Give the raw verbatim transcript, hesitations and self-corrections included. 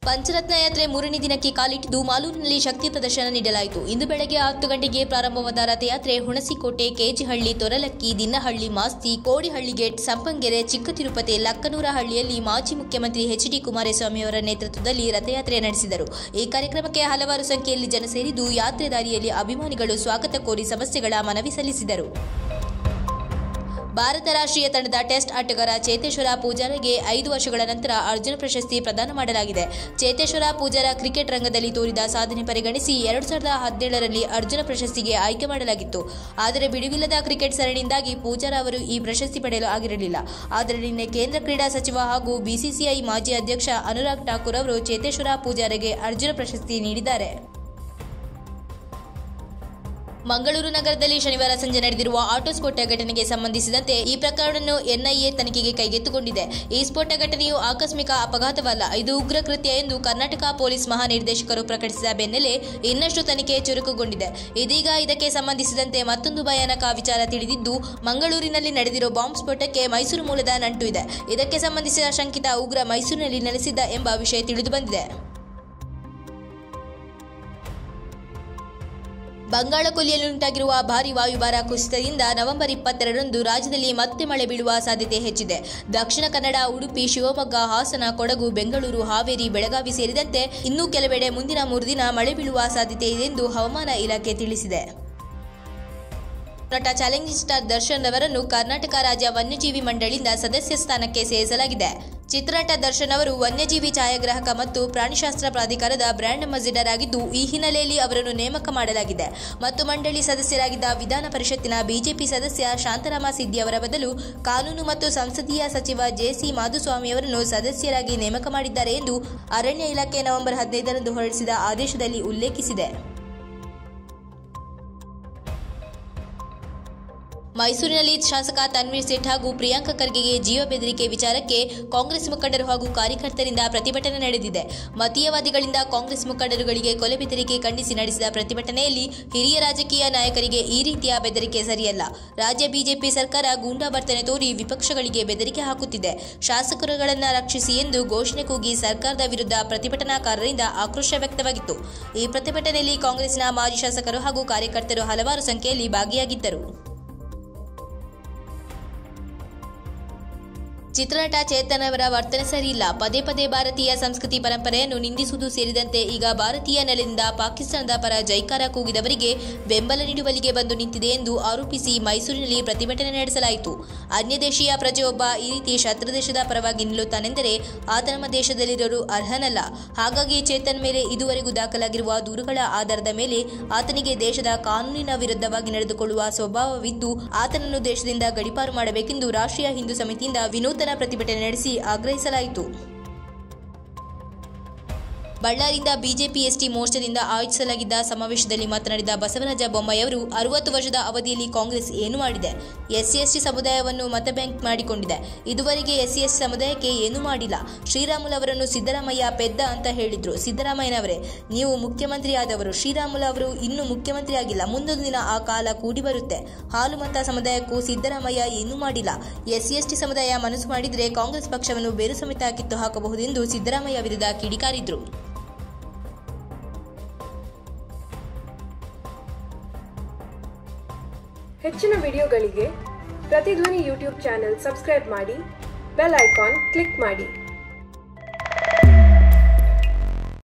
ಪಂಚರತ್ನ ಯಾತ್ರೆ ಮೂರನೇ ದಿನಕ್ಕೆ ಕಾಲಿಟ್ಟಿದ್ದು ಮಾಲೂರಿನಲ್ಲಿ ಶಕ್ತಿ ಪ್ರದರ್ಶನ ನೀಡಲಾಯಿತು. ಇಂದು ಬೆಳಗ್ಗೆ ಹತ್ತು ಗಂಟೆಗೆ ಪ್ರಾರಂಭವಾದ ರಥಯಾತ್ರೆ ಹುಣಸಿಕೋಟೆ, ಕೆಜಿಹಳ್ಳಿ, ತೊರಲಕ್ಕಿ, ದಿನ್ನಹಳ್ಳಿ, ಮಾಸ್ತಿ, ಕೋಡಿಹಳ್ಳಿ ಗೇಟ್, ಸಂಪಂಗೆರೆ, ಚಿಕ್ಕ ತಿರುಪತಿ, ಲಕ್ಕನೂರಹಳ್ಳಿಯಲ್ಲಿ ಮಾಜಿ ಮುಖ್ಯಮಂತ್ರಿ ಎಚ್ ಡಿ ಕುಮಾರಸ್ವಾಮಿಯವರ ನೇತೃತ್ವದಲ್ಲಿ ರಥಯಾತ್ರೆ ನಡೆಸಿದರು. ಈ ಕಾರ್ಯಕ್ರಮಕ್ಕೆ ಹಲವಾರು ಸಂಖ್ಯೆಯಲ್ಲಿ ಜನ ಸೇರಿದ್ದು ಯಾತ್ರೆ ದಾರಿಯಲ್ಲಿ ಅಭಿಮಾನಿಗಳು ಸ್ವಾಗತ ಕೋರಿ ಸಮಸ್ಯೆಗಳ ಮನವಿ ಸಲ್ಲಿಸಿದರು. ಭಾರತ ರಾಷ್ಟ್ರೀಯ ತಂಡದ ಟೆಸ್ಟ್ ಆಟಗಾರ ಚೇತೇಶ್ವರ ಪೂಜಾರಗೆ ಐದು ವರ್ಷಗಳ ನಂತರ ಅರ್ಜುನ ಪ್ರಶಸ್ತಿ ಪ್ರದಾನ ಮಾಡಲಾಗಿದೆ. ಚೇತೇಶ್ವರ ಪೂಜಾರ ಕ್ರಿಕೆಟ್ ರಂಗದಲ್ಲಿ ತೋರಿದ ಸಾಧನೆ ಪರಿಗಣಿಸಿ ಎರಡು ಸಾವಿರದ ಹದಿನೇಳರಲ್ಲಿ ಅರ್ಜುನ ಪ್ರಶಸ್ತಿಗೆ ಆಯ್ಕೆ ಮಾಡಲಾಗಿತ್ತು. ಆದರೆ ಬಿಡುವಿಲ್ಲದ ಕ್ರಿಕೆಟ್ ಸರಣಿಯಿಂದಾಗಿ ಪೂಜಾರ ಅವರು ಈ ಪ್ರಶಸ್ತಿ ಪಡೆಯಲು ಆಗಿರಲಿಲ್ಲ. ಆದರೆ ನಿನ್ನೆ ಕೇಂದ್ರ ಕ್ರೀಡಾ ಸಚಿವ ಹಾಗೂ ಬಿಸಿಸಿಐ ಮಾಜಿ ಅಧ್ಯಕ್ಷ ಅನುರಾಗ್ ಠಾಕೂರ್ ಅವರು ಚೇತೇಶ್ವರ ಪೂಜಾರಗೆ ಅರ್ಜುನ ಪ್ರಶಸ್ತಿ ನೀಡಿದ್ದಾರೆ. ಮಂಗಳೂರು ನಗರದಲ್ಲಿ ಶನಿವಾರ ಸಂಜೆ ನಡೆದಿರುವ ಆಟೋ ಸ್ಫೋಟ ಘಟನೆಗೆ ಸಂಬಂಧಿಸಿದಂತೆ ಈ ಪ್ರಕರಣವನ್ನು ಎನ್ಐಎ ತನಿಖೆಗೆ ಕೈಗೆತ್ತಿಕೊಂಡಿದೆ. ಈ ಸ್ಫೋಟ ಘಟನೆಯು ಆಕಸ್ಮಿಕ ಅಪಘಾತವಲ್ಲ, ಇದು ಉಗ್ರ ಕೃತ್ಯ ಎಂದು ಕರ್ನಾಟಕ ಪೊಲೀಸ್ ಮಹಾನಿರ್ದೇಶಕರು ಪ್ರಕಟಿಸಿದ ಬೆನ್ನಲ್ಲೇ ಇನ್ನಷ್ಟು ತನಿಖೆ ಚುರುಕುಗೊಂಡಿದೆ. ಇದೀಗ ಇದಕ್ಕೆ ಸಂಬಂಧಿಸಿದಂತೆ ಮತ್ತೊಂದು ಭಯಾನಕ ವಿಚಾರ ತಿಳಿದಿದ್ದು, ಮಂಗಳೂರಿನಲ್ಲಿ ನಡೆದಿರೋ ಬಾಂಬ್ ಸ್ಫೋಟಕ್ಕೆ ಮೈಸೂರು ಮೂಲದ ನಂಟು ಇದೆ. ಇದಕ್ಕೆ ಸಂಬಂಧಿಸಿದ ಶಂಕಿತ ಉಗ್ರ ಮೈಸೂರಿನಲ್ಲಿ ನೆಲೆಸಿದ್ದ ಎಂಬ ವಿಷಯ ತಿಳಿದುಬಂದಿದೆ. ಬಂಗಾಳ ಕೊಲ್ಲಿಯಲ್ಲಿ ಉಂಟಾಗಿರುವ ಭಾರೀ ವಾಯುಭಾರ ಕುಸಿತದಿಂದ ನವೆಂಬರ್ ಇಪ್ಪತ್ತೆರಡರಂದು ರಾಜ್ಯದಲ್ಲಿ ಮತ್ತೆ ಮಳೆ ಬೀಳುವ ಸಾಧ್ಯತೆ ಹೆಚ್ಚಿದೆ. ದಕ್ಷಿಣ ಕನ್ನಡ, ಉಡುಪಿ, ಶಿವಮೊಗ್ಗ, ಹಾಸನ, ಕೊಡಗು, ಬೆಂಗಳೂರು, ಹಾವೇರಿ, ಬೆಳಗಾವಿ ಸೇರಿದಂತೆ ಇನ್ನೂ ಕೆಲವೆಡೆ ಮುಂದಿನ ಮೂರು ದಿನ ಮಳೆ ಬೀಳುವ ಸಾಧ್ಯತೆ ಇದೆ ಎಂದು ಹವಾಮಾನ ಇಲಾಖೆ ತಿಳಿಸಿದೆ. ನಟ ಚಾಲೆಂಜಿಂಗ್ ಸ್ಟಾರ್ ದರ್ಶನ್ ಅವರನ್ನು ಕರ್ನಾಟಕ ರಾಜ್ಯ ವನ್ಯಜೀವಿ ಮಂಡಳಿಯಿಂದ ಸದಸ್ಯ ಸ್ಥಾನಕ್ಕೆ ಸೇರಿಸಲಾಗಿದೆ. ಚಿತ್ರನಟ ದರ್ಶನ್ ಅವರು ವನ್ಯಜೀವಿ ಛಾಯಾಗ್ರಾಹಕ ಮತ್ತು ಪ್ರಾಣಿಶಾಸ್ತ್ರ ಪ್ರಾಧಿಕಾರದ ಬ್ರ್ಯಾಂಡ್ ಅಂಬಾಸಿಡರ್ ಆಗಿದ್ದು, ಈ ಹಿನ್ನೆಲೆಯಲ್ಲಿ ಅವರನ್ನು ನೇಮಕ ಮಾಡಲಾಗಿದೆ. ಮತ್ತು ಮಂಡಳಿ ಸದಸ್ಯರಾಗಿದ್ದ ವಿಧಾನ ಪರಿಷತ್ತಿನ ಬಿಜೆಪಿ ಸದಸ್ಯ ಶಾಂತರಾಮ ಸಿದ್ದಿ ಅವರ ಬದಲು ಕಾನೂನು ಮತ್ತು ಸಂಸದೀಯ ಸಚಿವ ಜೆಸಿ ಮಾಧುಸ್ವಾಮಿ ಅವರನ್ನು ಸದಸ್ಯರಾಗಿ ನೇಮಕ ಮಾಡಿದ್ದಾರೆ ಎಂದು ಅರಣ್ಯ ಇಲಾಖೆ ನವೆಂಬರ್ ಹದಿನೈದರಂದು ಹೊರಡಿಸಿದ ಆದೇಶದಲ್ಲಿ ಉಲ್ಲೇಖಿಸಿದೆ. ಮೈಸೂರಿನಲ್ಲಿ ಶಾಸಕ ತನ್ವೀರ್ ಸೇಠ್ ಹಾಗೂ ಪ್ರಿಯಾಂಕ ಖರ್ಗೆಗೆ ಜೀವ ಬೆದರಿಕೆ ವಿಚಾರಕ್ಕೆ ಕಾಂಗ್ರೆಸ್ ಮುಖಂಡರು ಹಾಗೂ ಕಾರ್ಯಕರ್ತರಿಂದ ಪ್ರತಿಭಟನೆ ನಡೆದಿದೆ. ಮತೀಯವಾದಿಗಳಿಂದ ಕಾಂಗ್ರೆಸ್ ಮುಖಂಡರುಗಳಿಗೆ ಕೊಲೆ ಬೆದರಿಕೆ ಖಂಡಿಸಿ ನಡೆಸಿದ ಪ್ರತಿಭಟನೆಯಲ್ಲಿ ಹಿರಿಯ ರಾಜಕೀಯ ನಾಯಕರಿಗೆ ಈ ರೀತಿಯ ಬೆದರಿಕೆ ಸರಿಯಲ್ಲ. ರಾಜ್ಯ ಬಿಜೆಪಿ ಸರ್ಕಾರ ಗೂಂಡಾ ವರ್ತನೆ ತೋರಿ ವಿಪಕ್ಷಗಳಿಗೆ ಬೆದರಿಕೆ ಹಾಕುತ್ತಿದೆ. ಶಾಸಕರುಗಳನ್ನು ರಕ್ಷಿಸಿ ಎಂದು ಘೋಷಣೆ ಕೂಗಿ ಸರ್ಕಾರದ ವಿರುದ್ಧ ಪ್ರತಿಭಟನಾಕಾರರಿಂದ ಆಕ್ರೋಶ ವ್ಯಕ್ತವಾಗಿತ್ತು. ಈ ಪ್ರತಿಭಟನೆಯಲ್ಲಿ ಕಾಂಗ್ರೆಸ್ನ ಮಾಜಿ ಶಾಸಕರು ಹಾಗೂ ಕಾರ್ಯಕರ್ತರು ಹಲವಾರು ಸಂಖ್ಯೆಯಲ್ಲಿ ಭಾಗಿಯಾಗಿದ್ದರು. ಚಿತ್ರನಟ ಚೇತನ್ ಅವರ ವರ್ತನೆ ಸರಿಯಿಲ್ಲ. ಪದೇ ಪದೇ ಭಾರತೀಯ ಸಂಸ್ಕೃತಿ ಪರಂಪರೆಯನ್ನು ನಿಂದಿಸುವುದು ಸೇರಿದಂತೆ ಈಗ ಭಾರತೀಯ ನೆಲೆಯಿಂದ ಪಾಕಿಸ್ತಾನದ ಪರ ಜೈಕಾರ ಕೂಗಿದವರಿಗೆ ಬೆಂಬಲ ನೀಡುವಲ್ಲಿಗೆ ಬಂದು ನಿಂತಿದೆ ಎಂದು ಆರೋಪಿಸಿ ಮೈಸೂರಿನಲ್ಲಿ ಪ್ರತಿಭಟನೆ ನಡೆಸಲಾಯಿತು. ಅನ್ಯ ದೇಶೀಯ ಪ್ರಜೆಯೊಬ್ಬ ಈ ರೀತಿ ಶತ್ರು ದೇಶದ ಪರವಾಗಿ ನಿಲ್ಲುತ್ತಾನೆಂದರೆ ಆತ ನಮ್ಮ ದೇಶದಲ್ಲಿರೋರು ಅರ್ಹನಲ್ಲ. ಹಾಗಾಗಿ ಚೇತನ್ ಮೇಲೆ ಇದುವರೆಗೂ ದಾಖಲಾಗಿರುವ ದೂರುಗಳ ಆಧಾರದ ಮೇಲೆ ಆತನಿಗೆ ದೇಶದ ಕಾನೂನಿನ ವಿರುದ್ಧವಾಗಿ ನಡೆದುಕೊಳ್ಳುವ ಸ್ವಭಾವವಿದ್ದು ಆತನನ್ನು ದೇಶದಿಂದ ಗಡೀಪಾರು ಮಾಡಬೇಕೆಂದು ರಾಷ್ಟ್ರೀಯ ಹಿಂದೂ ಸಮಿತಿಯಿಂದ ವಿನೂತನ ಪ್ರತಿಭಟನೆ ನಡೆಸಿ ಆಗ್ರಹಿಸಲಾಯಿತು. ಬಳ್ಳಾರಿಯಿಂದ ಬಿಜೆಪಿ ಎಸ್ಟಿ ಮೋರ್ಚಾದಿಂದ ಆಯೋಜಿಸಲಾಗಿದ್ದ ಸಮಾವೇಶದಲ್ಲಿ ಮಾತನಾಡಿದ ಬಸವರಾಜ ಬೊಮ್ಮಾಯಿ ಅವರು, ಅರವತ್ತು ವರ್ಷದ ಅವಧಿಯಲ್ಲಿ ಕಾಂಗ್ರೆಸ್ ಏನು ಮಾಡಿದೆ? ಎಸ್ಸಿ ಎಸ್ಟಿ ಸಮುದಾಯವನ್ನು ಮತ ಬ್ಯಾಂಕ್ ಮಾಡಿಕೊಂಡಿದೆ. ಇದುವರೆಗೆ ಎಸ್ಸಿ ಎಸ್ಟಿ ಸಮುದಾಯಕ್ಕೆ ಏನೂ ಮಾಡಿಲ್ಲ. ಶ್ರೀರಾಮುಲು ಅವರನ್ನು ಸಿದ್ದರಾಮಯ್ಯ ಪೆದ್ದ ಅಂತ ಹೇಳಿದ್ರು. ಸಿದ್ದರಾಮಯ್ಯನವರೇ, ನೀವು ಮುಖ್ಯಮಂತ್ರಿ ಆದವರು. ಶ್ರೀರಾಮುಲು ಅವರು ಇನ್ನೂ ಮುಖ್ಯಮಂತ್ರಿ ಆಗಿಲ್ಲ. ಮುಂದೊಂದು ದಿನ ಆ ಕಾಲ ಕೂಡಿ ಬರುತ್ತೆ. ಹಾಲು ಮತ ಸಮುದಾಯಕ್ಕೂ ಸಿದ್ದರಾಮಯ್ಯ ಏನೂ ಮಾಡಿಲ್ಲ. ಎಸ್ಸಿ ಎಸ್ಟಿ ಸಮುದಾಯ ಮನಸ್ಸು ಮಾಡಿದ್ರೆ ಕಾಂಗ್ರೆಸ್ ಪಕ್ಷವನ್ನು ಬೇರು ಸಮೇತ ಕಿತ್ತು ಹಾಕಬಹುದೆಂದು ಸಿದ್ದರಾಮಯ್ಯ ವಿರುದ್ಧ ಕಿಡಿಕಾರಿದ್ರು. ಹೆಚ್ಚಿನ ವಿಡಿಯೋಗಳಿಗೆ ಪ್ರತಿಧ್ವನಿ ಯೂಟ್ಯೂಬ್ ಚಾನೆಲ್ ಸಬ್ಸ್ಕ್ರೈಬ್ ಮಾಡಿ, ಬೆಲ್ ಐಕಾನ್ ಕ್ಲಿಕ್ ಮಾಡಿ.